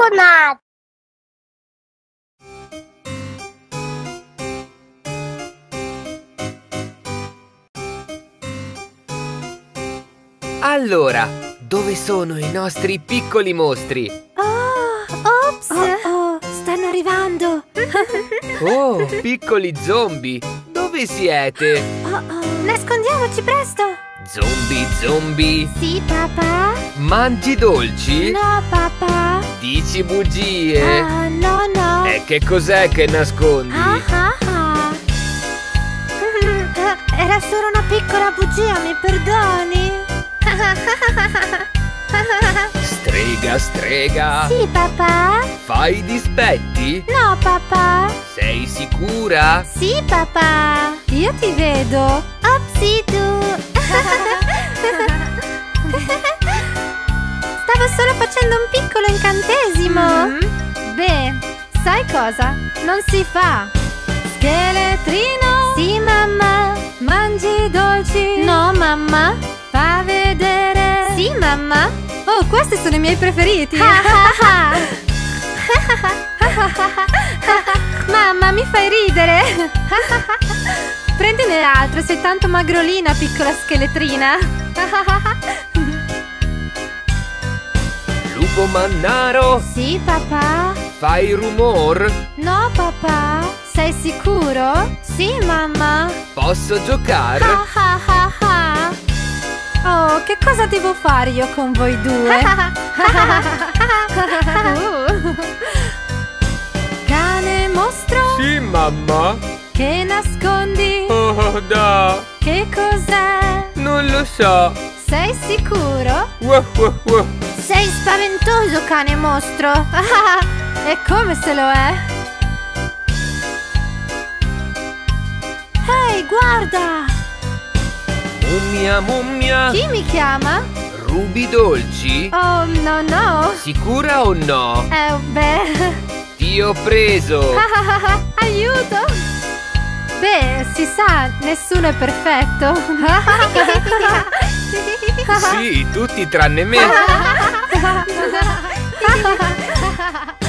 donut! Allora, dove sono i nostri piccoli mostri? Ops! Stanno arrivando! Oh, piccoli zombie! Dove siete? Nascondiamoci presto! Zombie? Sì, papà? Mangi dolci? No, papà! Dici bugie? No! E che cos'è che nascondi? Era solo una piccola bugia, mi perdoni? Strega! Sì, papà? Fai i dispetti? No, papà? Sei sicura? Sì, papà! Io ti vedo! Opsi tu! Stavo solo facendo un piccolo incantesimo! Beh, sai cosa? Non si fa! Scheletrino! Sì, mamma! Mangi dolci? No, mamma! Fa vedere! Sì, mamma! Oh, questi sono i miei preferiti! Mamma, mi fai ridere! Prendine altro, sei tanto magrolina, piccola scheletrina! Lupo mannaro? Sì, papà? Fai rumor? No, papà? Sei sicuro? Sì, mamma! Posso giocare? Oh, che cosa devo fare io con voi due? Cane mostro? Sì, mamma. Che nascondi? Oh, da. Che cos'è? Non lo so. Sei sicuro? Wow. Sei spaventoso, cane mostro! E come se lo è? Ehi, guarda! Mummia. Chi mi chiama? Rubi dolci? Oh, no! Sicura o no? Beh... Ti ho preso! Aiuto! Beh, si sa, nessuno è perfetto! Sì, tutti tranne me!